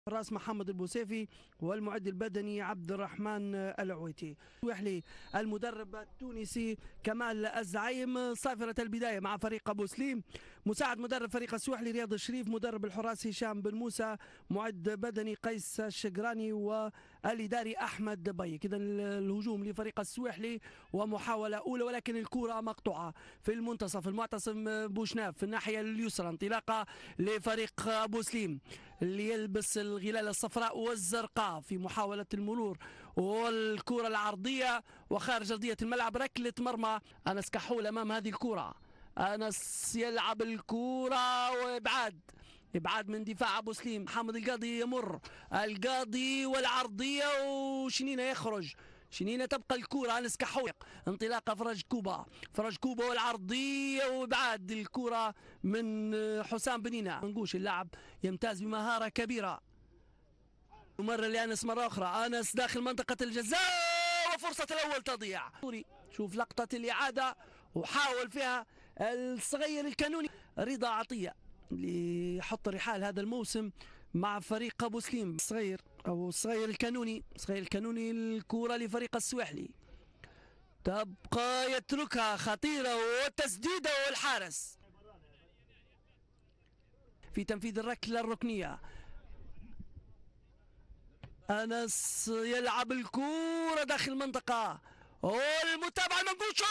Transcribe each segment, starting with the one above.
راس محمد البوسيفي والمعد البدني عبد الرحمن العويتي. وحلي المدرب التونسي كمال الزعيم. صافرة البداية مع فريق أبو سليم. مساعد مدرب فريق السويحلي رياض الشريف. مدرب الحراس هشام بن موسى. معد بدني قيس الشقراني والإداري أحمد بيك. إذا الهجوم لفريق السويحلي ومحاولة أولى ولكن الكرة مقطوعة في المنتصف. المعتصم بوشناف في الناحية اليسرى. انطلاقة لفريق أبو سليم اللي يلبس الغلال الصفراء والزرقاء في محاولة المرور والكرة العرضية وخارج أرضية الملعب. ركلة مرمى. أنس كحول أمام هذه الكرة. أنس يلعب الكرة وإبعاد من دفاع أبو سليم. محمد القاضي يمر. القاضي والعرضية وشنينة يخرج. شنينة تبقى الكرة. أنس كحول. انطلاقة فرج كوبا والعرضية وإبعاد الكرة من حسام بنينة. منقوش اللاعب يمتاز بمهارة كبيرة. مرة لأنس مرة أخرى. أنس داخل منطقة الجزاء وفرصة الأول تضيع. شوف لقطة الإعادة وحاول فيها الصغير الكانوني رضا عطية اللي يحط رحال هذا الموسم مع فريق أبو سليم. الصغير الكانوني الكرة لفريق السويحلي. تبقى يتركها خطيرة والتسديدة والحارس في تنفيذ الركلة الركنية. أنس يلعب الكرة داخل المنطقة والمتابعة المنقوش.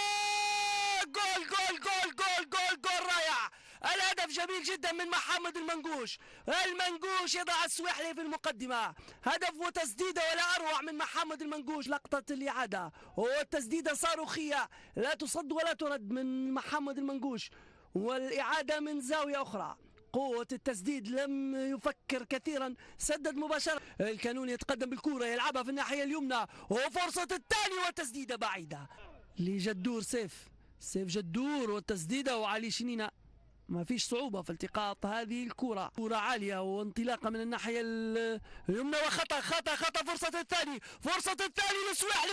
جول رائع. الهدف جميل جدا من محمد المنقوش يضع السويحلي في المقدمة. هدف وتسديدة ولا أروع من محمد المنقوش. لقطة الإعادة والتسديدة صاروخية لا تصد ولا ترد من محمد المنقوش والإعادة من زاوية أخرى. قوة التسديد لم يفكر كثيرا. سدد مباشرة. الكانوني يتقدم بالكرة يلعبها في الناحية اليمنى وفرصة الثاني والتسديدة بعيدة لجدور سيف جدور والتسديدة وعلي شنينة. ما فيش صعوبة في التقاط هذه الكرة. كرة عالية وانطلاقة من الناحية اليمنى وخطأ فرصة الثاني للسويحلي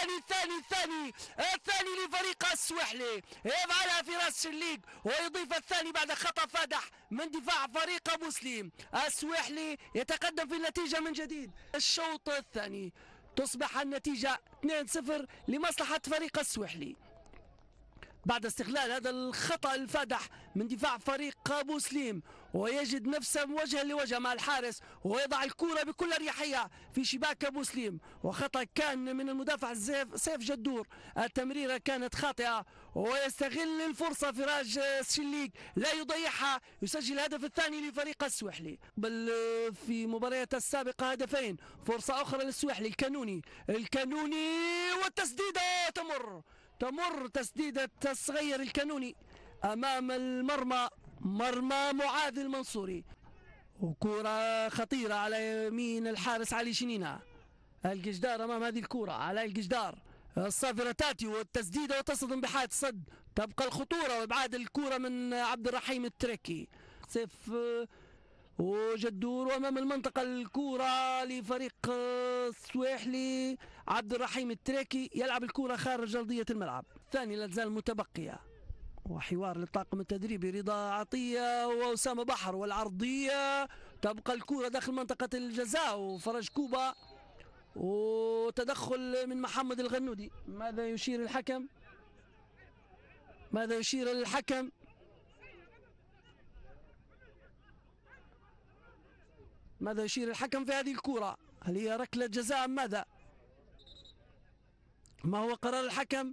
والثاني لفريق السويحلي يفعلها في راس شليق ويضيف الثاني بعد خطأ فادح من دفاع فريق أبو سليم. السويحلي يتقدم في النتيجة من جديد. الشوط الثاني تصبح النتيجة 2-0 لمصلحة فريق السويحلي بعد استغلال هذا الخطأ الفادح من دفاع فريق أبو سليم ويجد نفسه وجها لوجه مع الحارس ويضع الكرة بكل أريحية في شباك أبو سليم. وخطأ كان من المدافع سيف جدور. التمريرة كانت خاطئة ويستغل الفرصة فراج شليق لا يضيعها. يسجل الهدف الثاني لفريق السويحلي. بل في مباريات السابقة هدفين. فرصة أخرى للسويحلي. الكانوني والتسديدة تمر تسديدة الصغير الكانوني أمام مرمى معاذ المنصوري. وكرة خطيرة على يمين الحارس علي شنينة. الجدار أمام هذه الكرة على الجدار. الصافرة تاتي والتسديدة وتصدم بحاد صد. تبقى الخطورة وإبعاد الكرة من عبد الرحيم التركي. سيف وجدور وأمام المنطقة الكرة لفريق السويحلي. عبد الرحيم التركي يلعب الكرة خارج أرضية الملعب. الثاني لا تزال متبقية وحوار للطاقم التدريبي رضا عطية وأسامة بحر والعرضية. تبقى الكرة داخل منطقة الجزاء وفرج كوبا وتدخل من محمد الغنودي. ماذا يشير الحكم؟ ماذا يشير الحكم في هذه الكرة؟ هل هي ركلة جزاء أم ماذا؟ ما هو قرار الحكم؟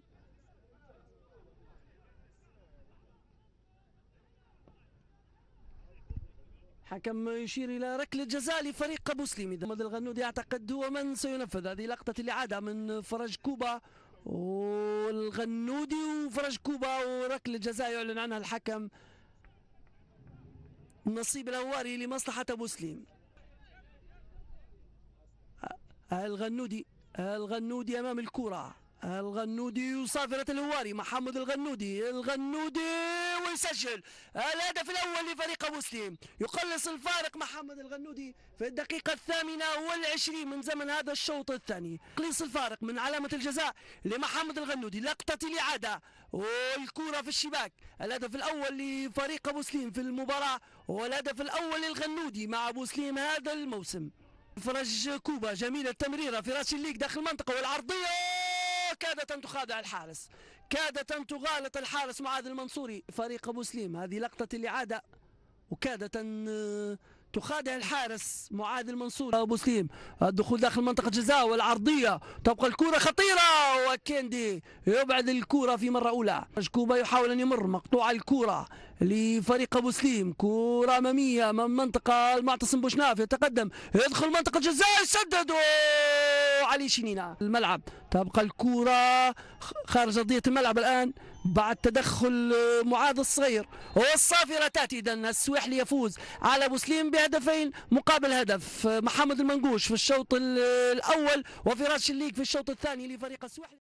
حكم يشير إلى ركلة جزاء لفريق أبو سليم. محمد الغنودي أعتقد هو من سينفذ هذه لقطة الإعادة من فرج كوبا والغنودي وفرج كوبا وركلة جزاء يعلن عنها الحكم. نصيب الهواري لمصلحة أبو سليم. الغنودي أمام الكرة. الغنودي وصافرة الهواري. محمد الغنودي ويسجل الهدف الأول لفريق أبو سليم. يقلص الفارق محمد الغنودي في الدقيقة 28 من زمن هذا الشوط الثاني. يقلص الفارق من علامة الجزاء لمحمد الغنودي. لقطة الإعادة والكرة في الشباك. الهدف الأول لفريق أبو سليم في المباراة والهدف الأول للغنودي مع بوسليم هذا الموسم. فرج كوبا جميلة التمريرة في راس الليك داخل المنطقة والعرضية كادت أن تخادع الحارس، كادت أن تغالط الحارس معاذ المنصوري فريق أبو سليم. هذه لقطة الإعادة وكادت أن تخادع الحارس معاذ المنصوري. أبو سليم الدخول داخل منطقة جزاء والعرضية تبقى الكرة خطيرة وكيندي يبعد الكرة في مرة أولى. كوبا يحاول أن يمر مقطوعة الكرة لفريق أبو سليم، كرة أمامية من منطقة المعتصم بوشناف يتقدم يدخل منطقة جزاء يسدد علي شنينة الملعب. تبقى الكرة خارج أرضية الملعب الآن بعد تدخل معاذ الصغير والصافرة تأتي. إذن السويحلي يفوز على أبو سليم بهدفين مقابل هدف. محمد المنقوش في الشوط الأول وفراس الليك في الشوط الثاني لفريق السويحلي.